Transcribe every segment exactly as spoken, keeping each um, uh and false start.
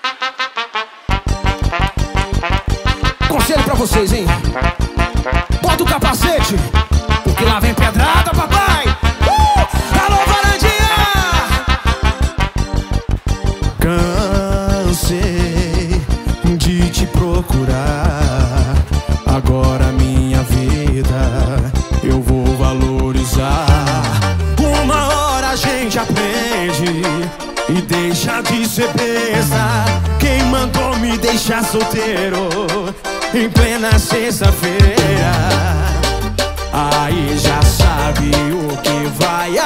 Conselho pra vocês, hein? Bota o capacete, porque lá vem pedrada, papai! Uh! Alô, Varandinha! Cansei de te procurar. Agora minha vida eu vou valorizar. Uma hora a gente aprende e deixa de ser besta. Quem mandou me deixar solteiro em plena sexta-feira? Aí já sabe o que vai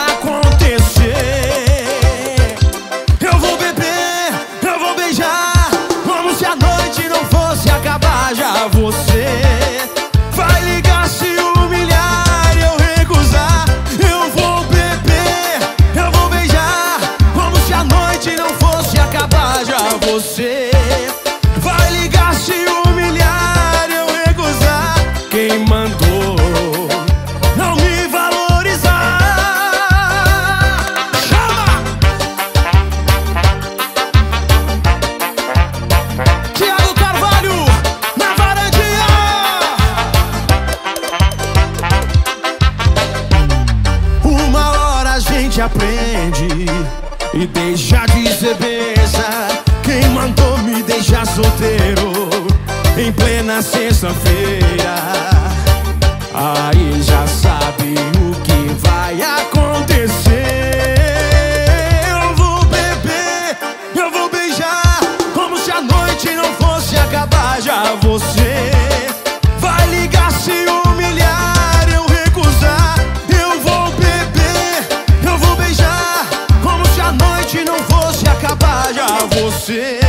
acontecer. Eu vou beber, eu vou beijar, como se a noite não fosse acabar. Já você vai ligar, se humilhar e eu recusar. Eu vou beber, eu vou beijar, como se a noite não fosse acabar. Já você vai ligar, se humilhar e eu recusar. Quem mandou não me valorizar? Chama! Thiago Carvalho, na Varandinha! Uma hora a gente aprende e deixa de ser besta. Quem mandou me deixar solteiro em plena sexta-feira? Aí já sabe o que vai acontecer. Eu vou beber, eu vou beijar, como se a noite não fosse acabar. Já você vai ligar, se humilhar e eu recusar. Eu vou beber, eu vou beijar, como se a noite não fosse acabar. Já você